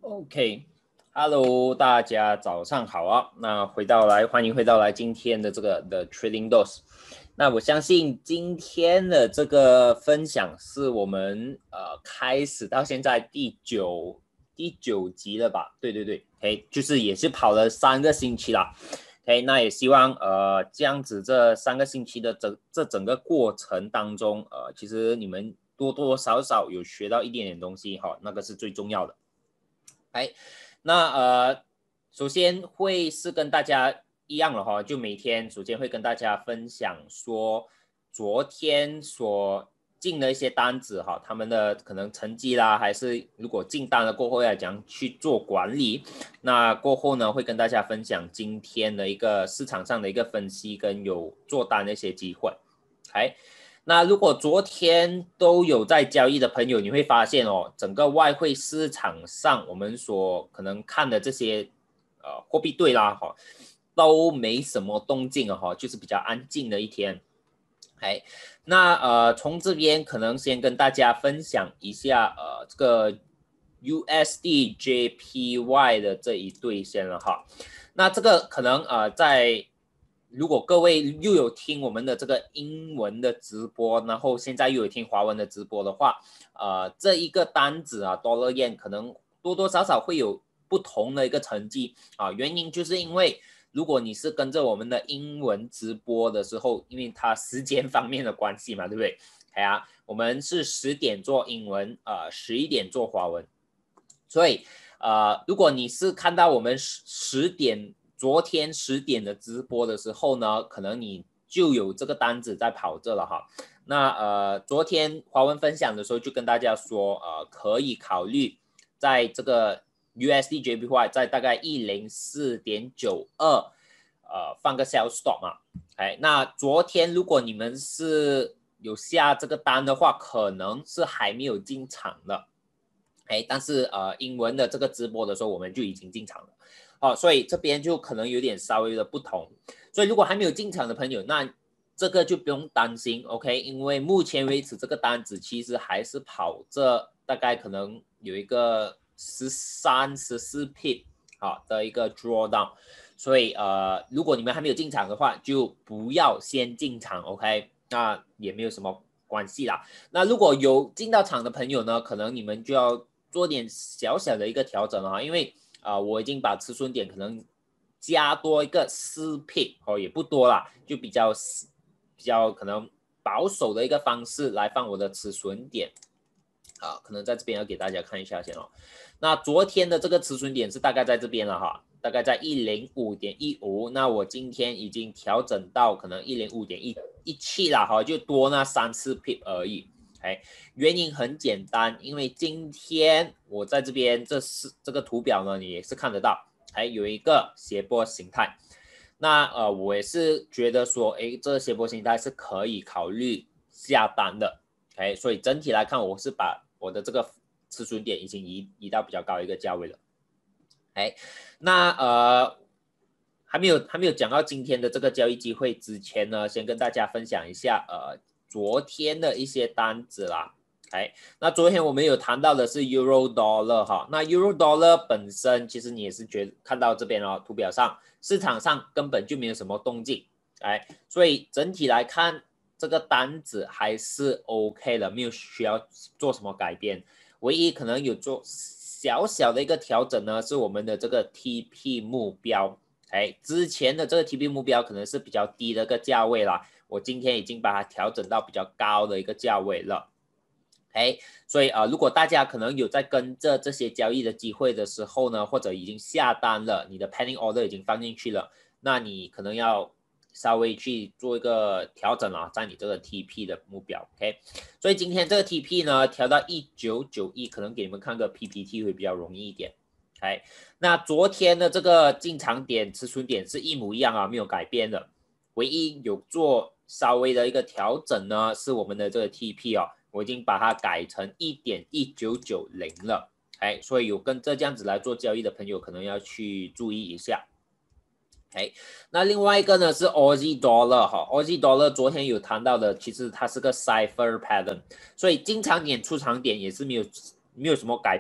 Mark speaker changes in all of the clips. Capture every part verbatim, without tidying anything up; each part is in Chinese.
Speaker 1: OK，Hello，、大家早上好啊。那回到来，欢迎回到来今天的这个 The Trading Dose。那我相信今天的这个分享是我们呃开始到现在第九第九集了吧？对对对，OK，就是也是跑了三个星期啦。OK，那也希望呃这样子这三个星期的整这整个过程当中，呃，其实你们多多少少有学到一点点东西哈，那个是最重要的。哎，那呃，首先会是跟大家一样了哈，就每天首先会跟大家分享说昨天所进的一些单子哈，他们的可能成绩啦，还是如果进单了过后要怎样去做管理。那过后呢，会跟大家分享今天的一个市场上的一个分析跟有做单的一些机会。哎。那如果昨天都有在交易的朋友，你会发现哦，整个外汇市场上我们所可能看的这些呃货币对啦哈，都没什么动静啊哈，就是比较安静的一天。哎，那呃从这边可能先跟大家分享一下呃这个 U S D J P Y 的这一对先了哈。那这个可能呃在如果各位又有听我们的这个英文的直播，然后现在又有听华文的直播的话，呃，这一个单子啊 ，Dollar Yen 可能多多少少会有不同的一个成绩啊。原因就是因为如果你是跟着我们的英文直播的时候，因为它时间方面的关系嘛，对不对？哎呀，我们是十点做英文，呃，十一点做华文，所以呃，如果你是看到我们十点。昨天十点的直播的时候呢，可能你就有这个单子在跑着了哈。那呃，昨天华文分享的时候就跟大家说，呃，可以考虑在这个 U S D J P Y 在大概一零四点九二，呃，放个 sell stop 嘛。哎，那昨天如果你们是有下这个单的话，可能是还没有进场的。哎，但是呃，英文的这个直播的时候，我们就已经进场了。哦，所以这边就可能有点稍微的不同，所以如果还没有进场的朋友，那这个就不用担心 ，OK？ 因为目前为止这个单子其实还是跑着大概可能有一个十三、十四 pip 好的一个 drawdown， 所以呃，如果你们还没有进场的话，就不要先进场 ，OK？ 那也没有什么关系啦。那如果有进到场的朋友呢，可能你们就要做点小小的一个调整啊，因为啊、呃，我已经把止损点可能加多一个四 pip 哦，也不多啦，就比较比较可能保守的一个方式来放我的止损点啊，可能在这边要给大家看一下先哦。那昨天的这个止损点是大概在这边了哈，大概在一零五点一五，那我今天已经调整到可能一零五点一七了哈，就多那三四 pip 而已。哎，原因很简单，因为今天我在这边这是这个图表呢，你也是看得到，还有一个斜波形态。那呃，我也是觉得说，哎，这个斜波形态是可以考虑下单的。哎，所以整体来看，我是把我的这个止损点已经移移到比较高一个价位了。哎，那呃。还没有还没有讲到今天的这个交易机会之前呢，先跟大家分享一下呃昨天的一些单子啦。哎，那昨天我们有谈到的是 Euro Dollar 哈，那 Euro Dollar 本身其实你也是觉得看到这边哦，图表上市场上根本就没有什么动静，哎，所以整体来看这个单子还是 OK 的，没有需要做什么改变，唯一可能有做小小的一个调整呢，是我们的这个 T P 目标。哎，之前的这个 T P 目标可能是比较低的一个价位啦，我今天已经把它调整到比较高的一个价位了。哎，所以啊、呃，如果大家可能有在跟着这些交易的机会的时候呢，或者已经下单了，你的 pending order 已经放进去了，那你可能要稍微去做一个调整啊，在你这个 T P 的目标 ，OK？ 所以今天这个 T P 呢调到一九九一，可能给你们看个 P P T 会比较容易一点。哎，那昨天的这个进场点、止损点是一模一样啊，没有改变的。唯一有做稍微的一个调整呢，是我们的这个 T P 哦，我已经把它改成 一点一九九零 了。哎，所以有跟着这样子来做交易的朋友，可能要去注意一下。哎，那另外一个呢是 Aussie Dollar 哈 ，Aussie Dollar 昨天有谈到的，其实它是个 cipher pattern，所以进场点、出场点也是没有没有什么改变。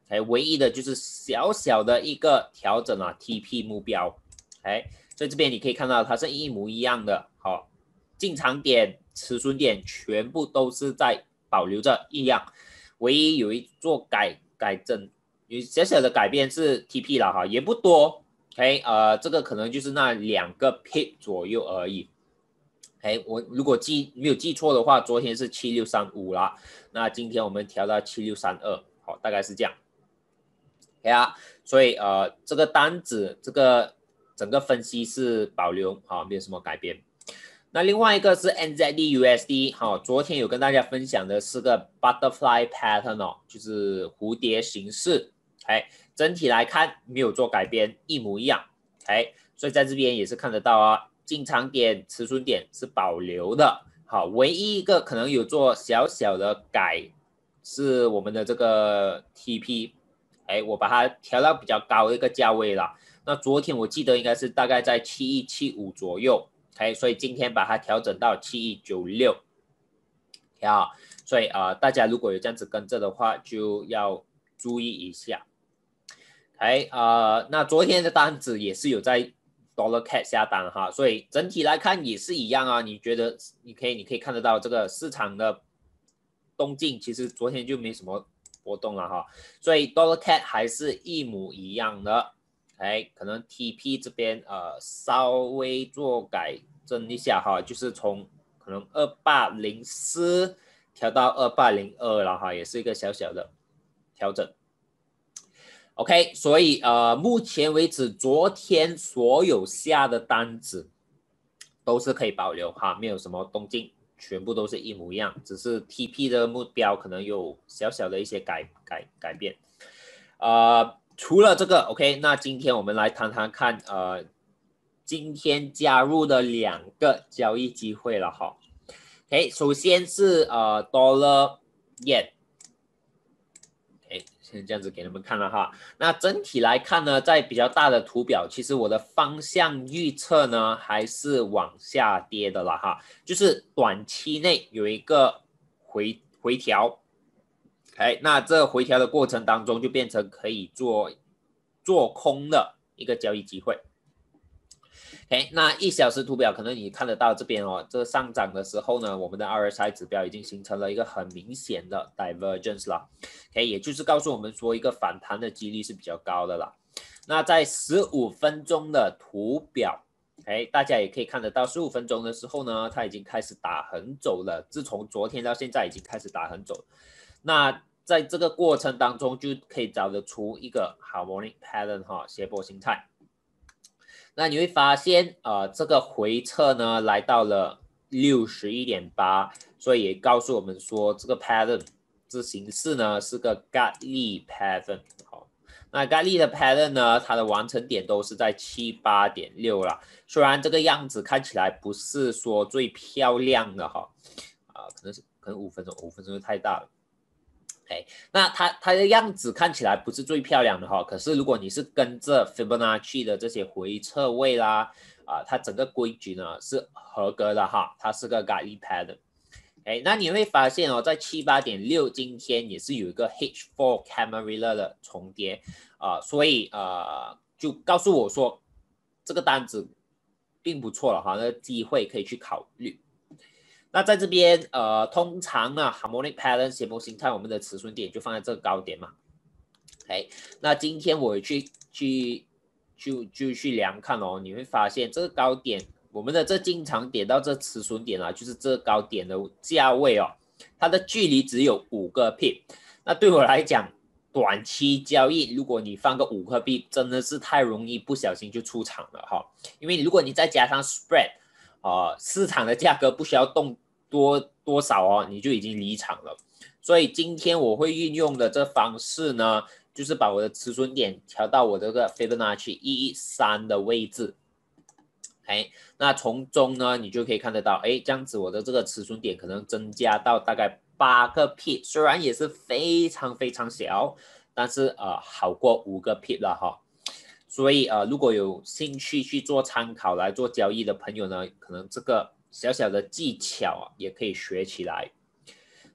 Speaker 1: ，OK， 唯一的就是小小的一个调整啊 ，T P 目标，OK， 所以这边你可以看到它是一模一样的，好，进场点、止损点全部都是在保留着一样，唯一有一做改改正，有小小的改变是 T P 了哈，也不多 ，OK， 呃，这个可能就是那两个 pip 左右而已。哎，我如果记没有记错的话，昨天是七六三五啦，那今天我们调到七六三二，好，大概是这样。OK 啊，所以呃，这个单子这个整个分析是保留，好，没有什么改变。那另外一个是 N Z D U S D， 好，昨天有跟大家分享的是个 butterfly pattern 哦，就是蝴蝶形式，哎，整体来看没有做改变，一模一样，哎，所以在这边也是看得到啊。进场点、止损点是保留的，好，唯一一个可能有做小小的改是我们的这个 T P， 哎，我把它调到比较高的一个价位了。那昨天我记得应该是大概在七一七五左右，哎，所以今天把它调整到七一九六，啊，所以啊、呃，大家如果有这样子跟着的话，就要注意一下。哎，呃，那昨天的单子也是有在Dollar Cat 下单哈，所以整体来看也是一样啊。你觉得你可以你可以看得到这个市场的动静，其实昨天就没什么波动了哈，所以 Dollar Cat 还是一模一样的。哎，可能 T P 这边呃稍微做改正一下哈，就是从可能二八零四调到二八零二了哈，也是一个小小的调整。OK， 所以呃，目前为止，昨天所有下的单子都是可以保留哈，没有什么动静，全部都是一模一样，只是 T P 的目标可能有小小的一些改改改变。呃，除了这个 OK， 那今天我们来谈谈看，呃，今天加入的两个交易机会了哈。OK， 首先是呃 Dollar Yen。先这样子给你们看了哈，那整体来看呢，在比较大的图表，其实我的方向预测呢还是往下跌的了哈，就是短期内有一个回回调，哎，那这回调的过程当中就变成可以做做空的一个交易机会。OK， 那一小时图表可能你看得到这边哦，这上涨的时候呢，我们的 R S I 指标已经形成了一个很明显的 divergence 了。OK， 也就是告诉我们说一个反弹的几率是比较高的啦。那在十五分钟的图表，哎，大家也可以看得到，十五分钟的时候呢，它已经开始打横走了。自从昨天到现在已经开始打横走。那在这个过程当中，就可以找得出一个 harmonic pattern 哈，斜波形态。那你会发现，呃，这个回撤呢来到了六十一点八，所以也告诉我们说，这个 pattern 这形式呢是个 Gartley pattern。好，那 Gartley 的 pattern 呢，它的完成点都是在七八点六啦。虽然这个样子看起来不是说最漂亮的哈，啊、呃，可能是可能五分钟，五分钟就太大了。Okay， 那它它的样子看起来不是最漂亮的哈，可是如果你是跟着 Fibonacci 的这些回撤位啦，啊、呃，它整个规矩呢是合格的哈，它是个 Gartley pattern。哎，那你会发现哦，在七八点六今天也是有一个 H 四 Camarilla 的重叠啊、呃，所以呃就告诉我说这个单子并不错了哈，那机会可以去考虑。那在这边，呃，通常呢 ，harmonic pattern 斜波形态，我们的止损点就放在这个高点嘛。OK， 那今天我去去就就去量看哦，你会发现这个高点，我们的这进场点到这止损点啊，就是这个高点的价位哦，它的距离只有五个 pip。那对我来讲，短期交易，如果你放个五个 pip，真的是太容易不小心就出场了哈。因为如果你再加上 spread。呃，市场的价格不需要动多多少哦，你就已经离场了。所以今天我会运用的这方式呢，就是把我的止损点调到我这个 Fibonacci 一一三的位置。哎，那从中呢，你就可以看得到，哎，这样子我的这个止损点可能增加到大概八个 pip， 虽然也是非常非常小，但是呃好过五个 pip 了哈。所以呃，如果有兴趣去做参考来做交易的朋友呢，可能这个小小的技巧啊，也可以学起来。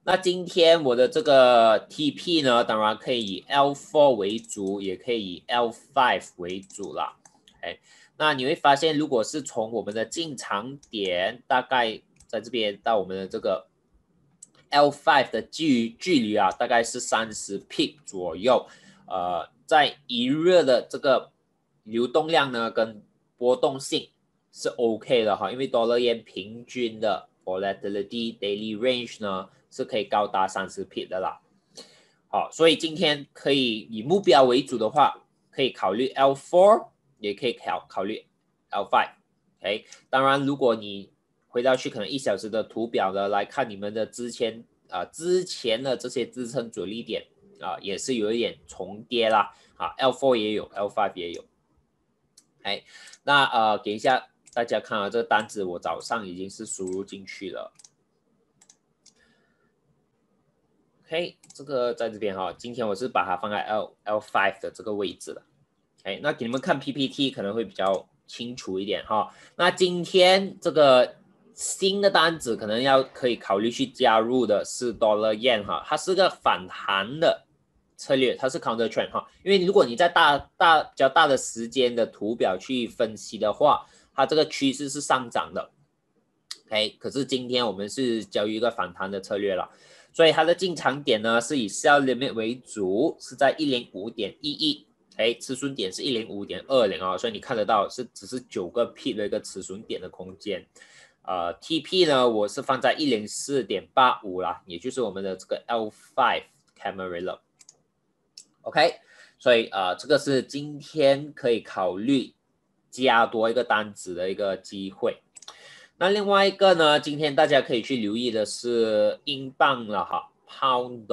Speaker 1: 那今天我的这个 T P 呢，当然可以以 L 四 为主，也可以以 L 五 为主啦。哎，那你会发现，如果是从我们的进场点，大概在这边到我们的这个 L 五 的距距离啊，大概是三十 pip 左右。呃，在一日的这个流动量呢，跟波动性是 OK 的哈，因为 Dollar Yen 平均的 volatility daily range 呢是可以高达三十 pip 的啦。好，所以今天可以以目标为主的话，可以考虑 L 四，也可以考考虑 L 五。OK， 当然如果你回到去可能一小时的图表呢，来看你们的之前啊、呃、之前的这些支撑阻力点啊、呃，也是有一点重叠啦。啊 ，L 四 也有 ，L 五 也有。哎，那呃，给一下大家看啊，这个单子我早上已经是输入进去了。OK， 这个在这边哈，今天我是把它放在 L L 五 的这个位置了。哎，那给你们看 P P T 可能会比较清楚一点哈。那今天这个新的单子可能要可以考虑去加入的是 Dollar Yen 哈，它是个反弹的策略，它是 counter trend 哈。因为如果你在大大比较大的时间的图表去分析的话，它这个趋势是上涨的。OK， 可是今天我们是交易一个反弹的策略了。所以它的进场点呢是以 sell limit 为主，是在 一零五点一一， 哎，止损点是 一零五点二零 啊，所以你看得到是只是九个 pip 的一个止损点的空间。呃 ，T P 呢我是放在 一零四点八五 啦，也就是我们的这个 L 五 Camarilla。OK， 所以呃这个是今天可以考虑加多一个单子的一个机会。那另外一个呢，今天大家可以去留意的是英镑了哈 ，Pound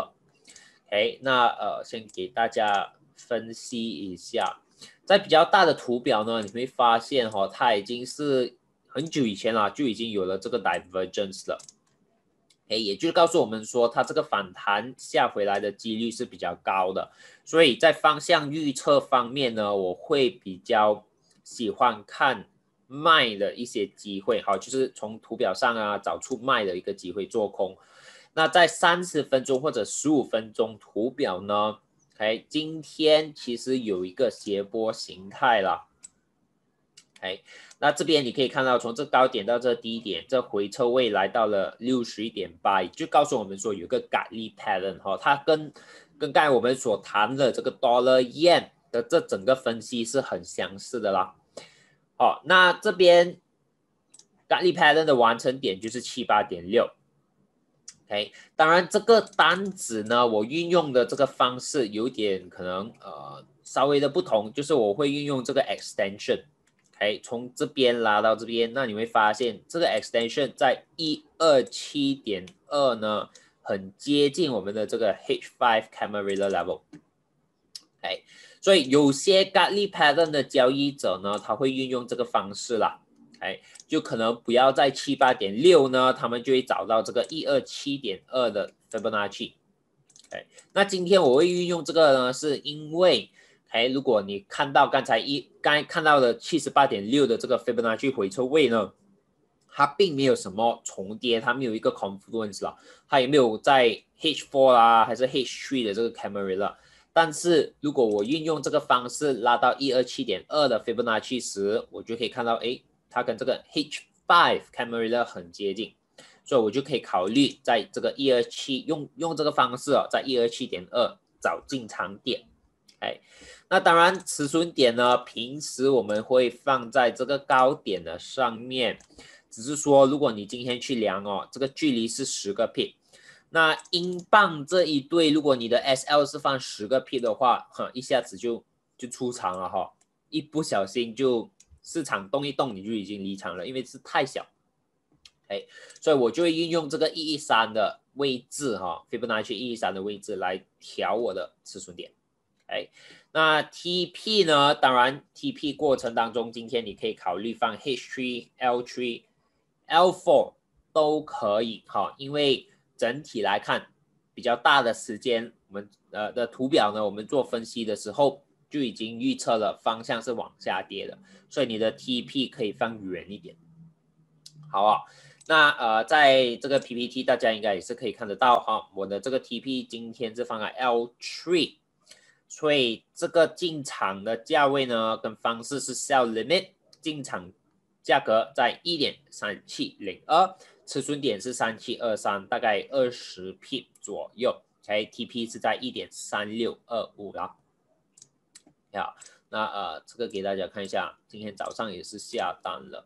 Speaker 1: Dollar。OK， 那呃，先给大家分析一下，在比较大的图表呢，你会发现哈、哦，它已经是很久以前啦，就已经有了这个 divergence 了。哎，也就是告诉我们说，它这个反弹下回来的几率是比较高的，所以在方向预测方面呢，我会比较喜欢看卖的一些机会，好，就是从图表上啊找出卖的一个机会做空。那在三十分钟或者十五分钟图表呢，哎，今天其实有一个斜波形态了。哎，那这边你可以看到，从这高点到这低点，这回撤位来到了 六十一点八， 就告诉我们说有个 Gartley pattern 哈、哦，它跟跟刚才我们所谈的这个 Dollar Yen 的这整个分析是很相似的啦。好、哦，那这边 Gartley pattern 的完成点就是 七十八点六。OK， 当然这个单子呢，我运用的这个方式有点可能呃稍微的不同，就是我会运用这个 extension。OK， 从这边拉到这边，那你会发现这个 extension 在 一二七点二 呢，很接近我们的这个 H 五 Camarilla level。OK， 所以有些 Gartley pattern 的交易者呢，他会运用这个方式啦。哎，就可能不要在 七十八点六 呢，他们就会找到这个 一二七点二 的 Fibonacci。哎，那今天我会运用这个呢，是因为，哎，如果你看到刚才一刚才看到的 七十八点六 的这个 Fibonacci 回撤位呢，它并没有什么重叠，它没有一个 confluence 啦，它也没有在 H 四 啦，还是 H 三 的这个 Camarilla。但是如果我运用这个方式拉到 一二七点二 的 Fibonacci 时，我就可以看到，哎。它跟这个 H 五 Camarilla 很接近，所以我就可以考虑在这个一二七用用这个方式哦，在一二七点二找进场点。哎，那当然止损点呢，平时我们会放在这个高点的上面，只是说如果你今天去量哦，这个距离是十个 pip， 那英镑这一对，如果你的 S L 是放十个 pip 的话，哈，一下子就就出场了哈，一不小心就。市场动一动你就已经离场了，因为是太小，哎，所以我就会运用这个一一三的位置哈 ，Fibonacci 一一三的位置来调我的止损点，哎，那 T P 呢？当然 T P 过程当中，今天你可以考虑放 H 三、L 三、L 四 都可以哈，因为整体来看比较大的时间，我们呃的图表呢，我们做分析的时候。就已经预测了方向是往下跌的，所以你的 T P 可以放远一点。好啊， 那呃，在这个 P P T 大家应该也是可以看得到哈，我的这个 T P 今天是放在 L 三，所以这个进场的价位呢跟方式是 Sell Limit， 进场价格在 一点三七零二， 止损点是三七二三，大概二十 pip 左右。OK，T P 是在 一点三六二五 啦。好，那呃，这个给大家看一下，今天早上也是下单了。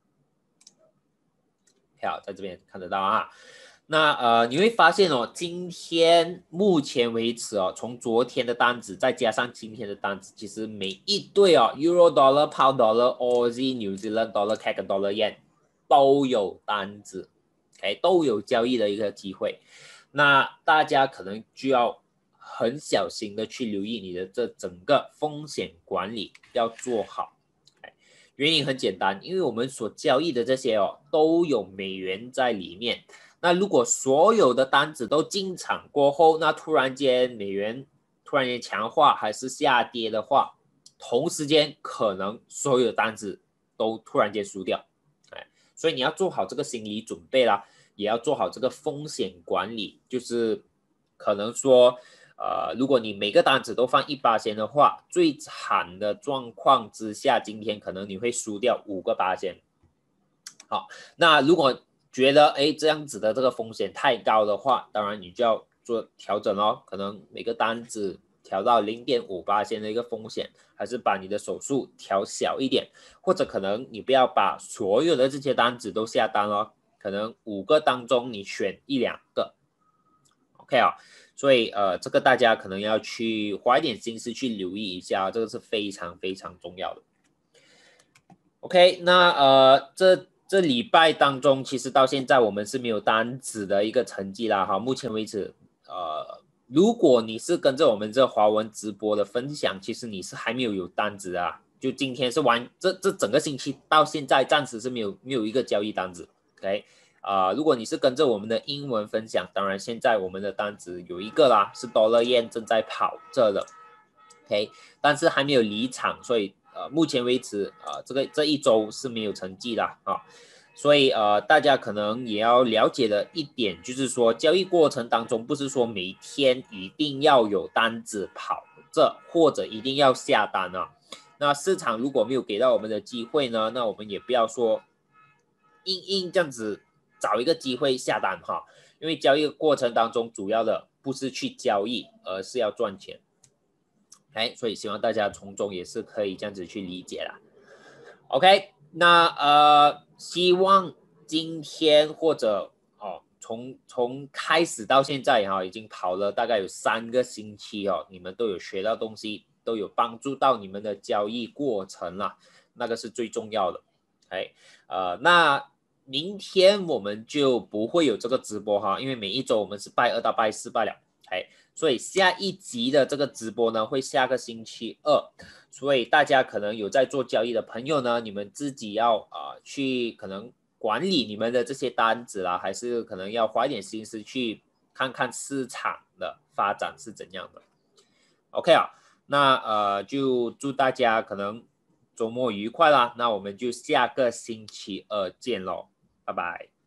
Speaker 1: 好，在这边看得到啊。那呃，你会发现哦，今天目前为止哦，从昨天的单子再加上今天的单子，其实每一对哦 ，Euro Dollar、Pound Dollar、Aussie、New Zealand Dollar、C A D Dollar、Yen 都有单子 ，OK， 都有交易的一个机会。那大家可能就要很小心的去留意你的这整个风险管理要做好。原因很简单，因为我们所交易的这些哦都有美元在里面。那如果所有的单子都进场过后，那突然间美元突然间强化还是下跌的话，同时间可能所有的单子都突然间输掉。哎，所以你要做好这个心理准备啦，也要做好这个风险管理，就是可能说。呃，如果你每个单子都放一巴仙的话，最惨的状况之下，今天可能你会输掉五个巴仙。好，那如果觉得哎这样子的这个风险太高的话，当然你就要做调整哦，可能每个单子调到 零点五巴仙的一个风险，还是把你的手数调小一点，或者可能你不要把所有的这些单子都下单哦，可能五个当中你选一两个 ，OK 啊、哦。所以呃，这个大家可能要去花一点心思去留意一下，这个是非常非常重要的。OK， 那呃，这这礼拜当中，其实到现在我们是没有单子的一个成绩啦，哈，目前为止，呃，如果你是跟着我们这华文直播的分享，其实你是还没有有单子啊，就今天是完这这整个星期到现在暂时是没有没有一个交易单子 ，OK。啊、呃，如果你是跟着我们的英文分享，当然现在我们的单子有一个啦，是 Dollar Yen 正在跑着的 ，OK， 但是还没有离场，所以呃，目前为止呃，这个这一周是没有成绩的啊，所以呃，大家可能也要了解的一点就是说，交易过程当中不是说每天一定要有单子跑着，或者一定要下单啊。那市场如果没有给到我们的机会呢，那我们也不要说硬硬这样子。找一个机会下单哈，因为交易过程当中主要的不是去交易，而是要赚钱。哎，所以希望大家从中也是可以这样子去理解啦。OK， 那呃，希望今天或者哦，从从开始到现在哈、哦，已经跑了大概有三个星期哦，你们都有学到东西，都有帮助到你们的交易过程啦，那个是最重要的。哎，呃，那。明天我们就不会有这个直播哈，因为每一周我们是拜二到拜四拜了，哎，所以下一集的这个直播呢会下个星期二，所以大家可能有在做交易的朋友呢，你们自己要啊、呃、去可能管理你们的这些单子啦，还是可能要花一点心思去看看市场的发展是怎样的。OK 啊，那呃就祝大家可能周末愉快啦，那我们就下个星期二见喽。拜拜。